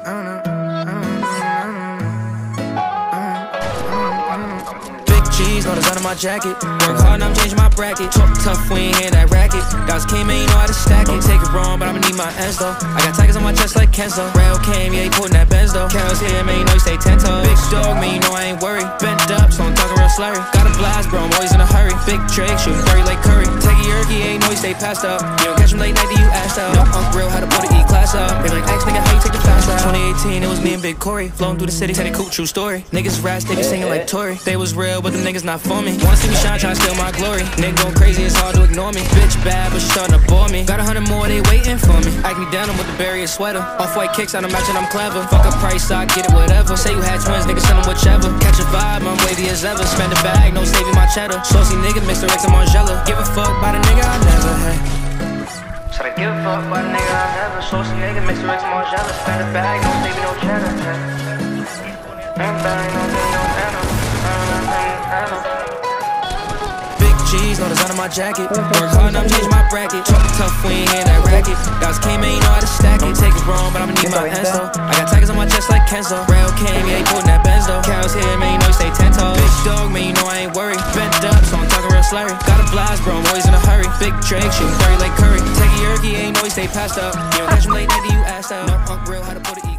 G's, no design on my jacket. Work hard, now I'm changing my bracket. Talk tough, we ain't hear that racket. Guys came, man, you know how to stack it. Don't take it wrong, but I'ma need my ends though. I got tigers on my chest like Kenzo. Rail came, yeah, he putting that Benz though. Carol's here, man, you know he stay 10 toes. Big dog, man, you know I ain't worried. Bent up, so I'm talking real slurry. Got a blast, bro, I'm always in a hurry. Big Drake, shooting 30 like Curry. Take a yerky, ain't know he stay passed up. You don't catch him late night, then you assed out. No, I'm real, how to put an E-class up. They like, X, nigga, how you take the fast route? 2018, it was me and Big Corey. Flowing through the city, said a cool, true story. Niggas rats, they be singing like Tory. They was real, but them niggas not for me. Wanna see me shine, tryna steal my glory. Nigga going crazy, it's hard to ignore me. Bitch bad, but she starting to bore me. Got 100 more, they waiting for me. Acne denim with the barrier sweater. Off-white kicks, I don't match and I'm clever. Fuck a price, I get it, whatever. Say you had twins, nigga, send them whichever. Catch a vibe, I'm wavy as ever. Spend a bag, no saving my cheddar. Saucy nigga, mix the Rex and Margiela. Give a fuck by the nigga I never had. Should I give a fuck by the nigga I never? Saucy nigga, mix the Rex and Margiela. Spend a bag, no saving no cheddar. G's, no design on my jacket. Work hard, now I'm changing my bracket. Talk tough, we ain't hear that racket. Guys came, man, you know how to stack it. Don't take it wrong, but I'ma need my ends though. I got tigers on my chest like Kenzo. Rail came, yeah, he putting that Benz though. Carol's here, man, you know he stay 10 toes. Big dog, man, you know I ain't worried. Bent up, so I'm talking real slurry. Got a blast, bro, I'm always in a hurry. Big Drake, shooting 30 like Curry. Take a yerky, ain't know he stay passed up. You don't catch him late night, then you assed out. No, I'm real, how to put it